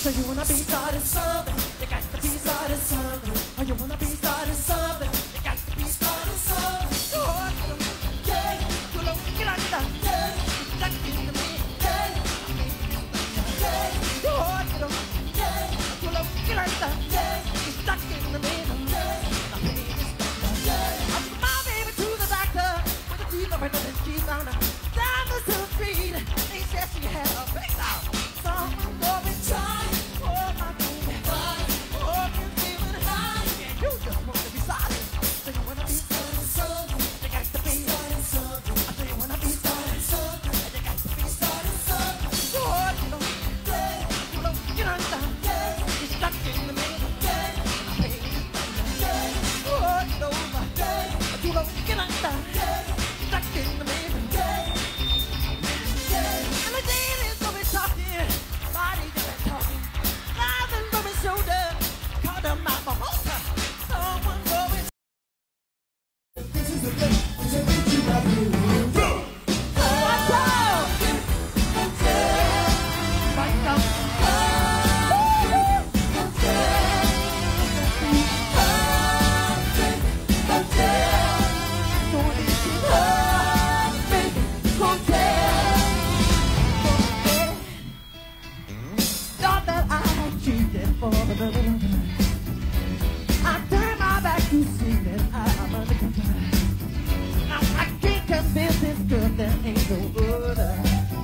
So you wanna be starting something? You got to be starting something. Oh, you wanna be starting something? You got to be starting something. Oh, yeah, you know, get on that. Yeah, stuck in the middle. Yeah, yeah, oh, you know, yeah, you know, get on that. Yeah, you're stuck in the middle. Yeah, the pain is stuck. Yeah, I took my baby to the doctor with a fever and then she found her down the street. They said she had a breakdown. Someone go and try. Oh, my baby. Oh, you're feeling high. Yeah, you just want to be sorry. So you wanna be starting something. You got to be starting something. I say you wanna be starting something. You got to be starting something. Oh, you know, yeah, you know, get on down. Yeah, you're stuck in the middle. Yeah, I pain is stuck. Yeah, oh, you know, yeah, you know, get on down. Yeah, you're stuck in the middle. Yeah, yeah, and the day is gonna be talking. Body gonna be talking. Lies and gonna be shoulder. Call them out for motor. Someone going. This is the thing. It's a thing you got to do. What's up? Right now. Thought that I had cheated for another woman. I turned my back to see that I'm under control. Now I can't convince this girl there ain't no other.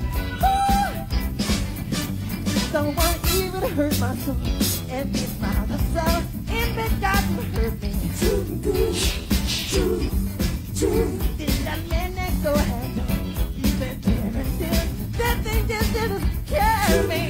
Someone even hurt my soul, and it's not the soul. If it got to hurt me, did that man that go ahead? You've been tearing till that thing just didn't carry me.